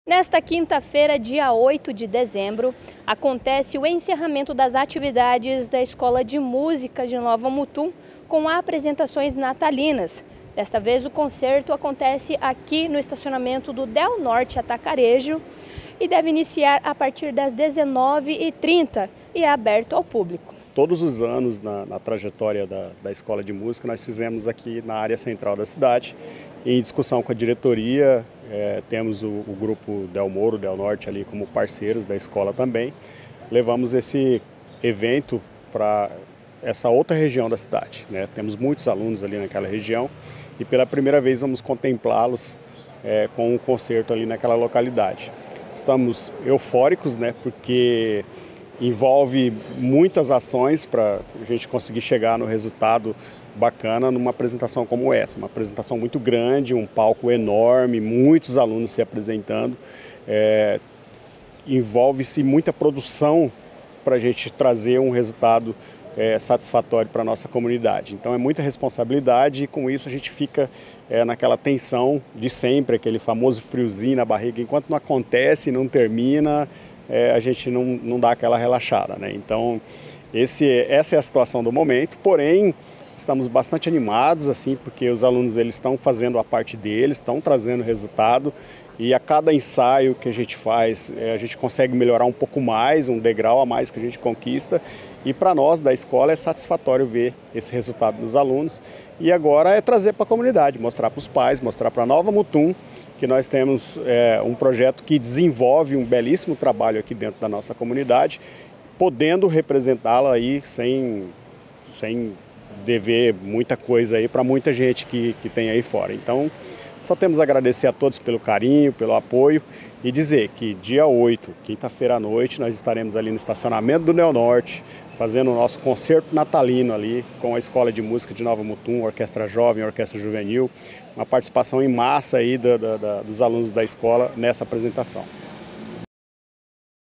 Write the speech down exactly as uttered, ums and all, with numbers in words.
Nesta quinta-feira, dia oito de dezembro, acontece o encerramento das atividades da Escola de Música de Nova Mutum com apresentações natalinas. Desta vez o concerto acontece aqui no estacionamento do Del Norte Atacarejo e deve iniciar a partir das dezenove e trinta e é aberto ao público. Todos os anos, na, na trajetória da, da Escola de Música, nós fizemos aqui na área central da cidade, em discussão com a diretoria, é, temos o, o grupo Del Moro, Del Norte ali como parceiros da escola também. Levamos esse evento para essa outra região da cidade, né? Temos muitos alunos ali naquela região e pela primeira vez vamos contemplá-los é, com um concerto ali naquela localidade. Estamos eufóricos, né? Porque envolve muitas ações para a gente conseguir chegar no resultado bacana numa apresentação como essa. Uma apresentação muito grande, um palco enorme, muitos alunos se apresentando. É, envolve-se muita produção para a gente trazer um resultado é, satisfatório para a nossa comunidade. Então é muita responsabilidade e com isso a gente fica é, naquela tensão de sempre, aquele famoso friozinho na barriga. Enquanto não acontece, não termina, É, a gente não, não dá aquela relaxada, né? Então, esse, essa é a situação do momento, porém, estamos bastante animados, assim, porque os alunos eles estão fazendo a parte deles, estão trazendo resultado e a cada ensaio que a gente faz, é, a gente consegue melhorar um pouco mais, um degrau a mais que a gente conquista e para nós da escola é satisfatório ver esse resultado dos alunos e agora é trazer para a comunidade, mostrar para os pais, mostrar para a Nova Mutum que nós temos é, um projeto que desenvolve um belíssimo trabalho aqui dentro da nossa comunidade, podendo representá-la aí sem, sem dever muita coisa aí para muita gente que, que tem aí fora. Então, só temos a agradecer a todos pelo carinho, pelo apoio e dizer que dia oito, quinta-feira à noite, nós estaremos ali no estacionamento do Del Norte, fazendo o nosso concerto natalino ali com a Escola de Música de Nova Mutum, Orquestra Jovem, Orquestra Juvenil, uma participação em massa aí da, da, da, dos alunos da escola nessa apresentação.